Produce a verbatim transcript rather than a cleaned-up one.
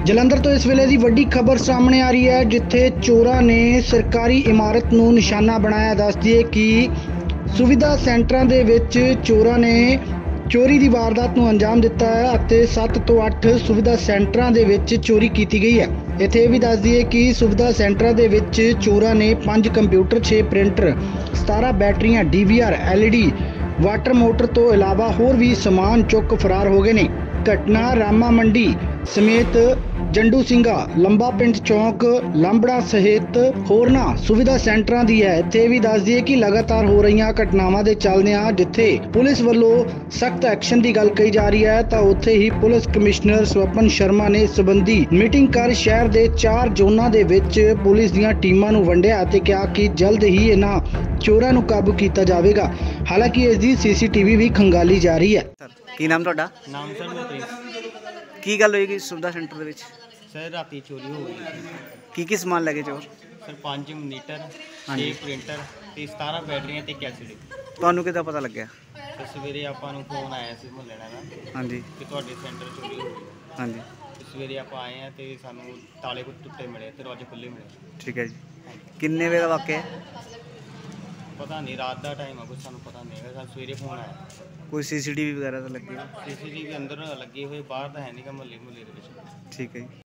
ਜਲੰਧਰ ਤੋਂ ਇਸ ਵੇਲੇ ਦੀ ਵੱਡੀ ਖਬਰ ਸਾਹਮਣੇ ਆ ਰਹੀ ਹੈ, ਜਿੱਥੇ ਚੋਰਾਂ ਨੇ ਸਰਕਾਰੀ ਇਮਾਰਤ ਨੂੰ ਨਿਸ਼ਾਨਾ ਬਣਾਇਆ। ਦੱਸ ਦਈਏ ਕਿ ਸੁਵਿਧਾ ਸੈਂਟਰਾਂ ਦੇ ਵਿੱਚ ਚੋਰਾਂ ਨੇ ਚੋਰੀ ਦੀ ਵਾਰਦਾਤ ਨੂੰ ਅੰਜਾਮ ਦਿੱਤਾ ਹੈ ਅਤੇ ਸੱਤ ਤੋਂ ਅੱਠ ਸੁਵਿਧਾ ਸੈਂਟਰਾਂ ਦੇ ਵਿੱਚ ਚੋਰੀ ਕੀਤੀ ਗਈ ਹੈ। ਇੱਥੇ ਇਹ ਵੀ ਦੱਸ ਦਈਏ ਕਿ ਸੁਵਿਧਾ ਸੈਂਟਰਾਂ ਦੇ ਵਿੱਚ ਚੋਰਾਂ ਨੇ ਪੰਜ ਕੰਪਿਊਟਰ, ਛੇ ਪ੍ਰਿੰਟਰ, ਸਤਾਰਾਂ ਬੈਟਰੀਆਂ, D V R, L E D, water motor ਤੋਂ ਇਲਾਵਾ ਹੋਰ ਵੀ ਸਮਾਨ ਚੁੱਕ ਫਰਾਰ ਹੋ ਗਏ ਨੇ। ਘਟਨਾ ਰਾਮਾ ਮੰਡੀ ਸਮੇਤ ਜੰਡੂ ਸਿੰਘਾ, ਲੰਬਾ ਪਿੰਡ ਚੌਂਕ, ਲਾਂਬੜਾ ਸਹਿਤ ਹੋਰਨਾਂ ਸੁਵਿਧਾ ਸੈਂਟਰਾਂ ਦੀ ਹੈ। ਇੱਥੇ ਵੀ ਦੱਸ ਦਈਏ ਕਿ ਲਗਾਤਾਰ ਹੋ ਰਹੀਆਂ ਘਟਨਾਵਾਂ ਦੇ ਚੱਲਦਿਆਂ ਜਿੱਥੇ ਪੁਲਿਸ ਵੱਲੋਂ ਸਖਤ ਐਕਸ਼ਨ ਦੀ ਗੱਲ ਕਹੀ ਜਾ ਰਹੀ ਹੈ, ਤਾਂ ਉੱਥੇ ਹੀ ਪੁਲਿਸ ਕਮਿਸ਼ਨਰ ਸਵਪਨ ਸ਼ਰਮਾ ਨੇ ਇਸ ਸੰਬੰਧੀ ਮੀਟਿੰਗ ਕਰ ਸ਼ਹਿਰ ਦੇ ਚਾਰ ਜ਼ੋਨਾਂ ਦੇ ਵਿੱਚ ਪੁਲਿਸ ਦੀਆਂ ਟੀਮਾਂ ਨੂੰ ਵੰਡਿਆ ਅਤੇ ਕਿਹਾ ਕਿ ਜਲਦ ਹੀ ਇਹਨਾਂ ਚੋਰਾਂ ਨੂੰ ਕਾਬੂ ਕੀਤਾ ਜਾਵੇਗਾ। ਹਾਲਾਂਕਿ ਇਸ ਦੀ ਸੀ ਸੀ ਟੀ ਵੀ ਵੀ ਖੰਗਾਲੀ ਜਾ ਰਹੀ ਹੈ। ਕੀ ਨਾਮ ਤੁਹਾਡਾ? ਨਾਮ ਸਰ ਮਨਪ੍ਰੀਤ। ਕੀ ਗੱਲ ਹੋਈ ਕਿ ਸੁਵਿਧਾ ਸੈਂਟਰ ਦੇ ਵਿੱਚ ਸਰ ਰਾਤੀ ਚੋਰੀ ਹੋ ਗਈ। ਕੀ ਕੀ ਸਮਾਨ ਲੈ ਗਏ ਚੋਰ? ਸਰ ਪੰਜ ਮੀਟਰ, ਹਾਂਜੀ। ਛੇ ਪ੍ਰਿੰਟਰ ਤੇ ਸਤਾਰਾਂ ਬੈਟਰੀਆਂ ਤੇ ਕੈਸੇਟ। ਤੁਹਾਨੂੰ ਕਿੱਦਾਂ ਪਤਾ ਲੱਗਿਆ? ਸਰ ਸਵੇਰੇ ਆਪਾਂ ਨੂੰ ਫੋਨ ਆਇਆ ਸੀ ਮੁਹੱਲੇ ਦਾ ਹਾਂਜੀ ਕਿ ਤੁਹਾਡੇ ਸੈਂਟਰ ਚੋਰੀ ਹੋ ਗਈ। ਹਾਂਜੀ ਤੇ ਸਵੇਰੇ ਆਪਾਂ ਆਏ ਆ ਤੇ ਸਾਨੂੰ ਤਾਲੇ ਕੁ ਟੁੱਟੇ ਮਿਲੇ, ਦਰਵਾਜ਼ੇ ਖੁੱਲੇ ਮਿਲੇ। ਠੀਕ ਹੈ ਜੀ। ਕਿੰਨੇ ਵਜੇ ਦਾ ਵਾਕਿਆ ਹੈ? ਪਤਾ ਨਹੀਂ, ਰਾਤ ਦਾ ਟਾਈਮ ਆ, ਕੁਝ ਸਾਨੂੰ ਪਤਾ ਨਹੀਂ ਹੈਗਾ। ਸਾਨੂੰ ਸਵੇਰੇ ਫੋਨ ਆਇਆ। ਕੋਈ ਸੀ ਸੀ ਟੀ ਵੀ ਵਗੈਰਾ ਤਾਂ ਲੱਗੀ? ਸੀ ਸੀ ਟੀ ਵੀ ਅੰਦਰ ਲੱਗੇ ਹੋਏ, ਬਾਹਰ ਤਾਂ ਹੈ ਨਹੀਂ ਗਾ ਮੁਹੱਲੇ ਮੁਹੱਲੇ ਦੇ ਵਿੱਚ। ਠੀਕ ਹੈ ਜੀ।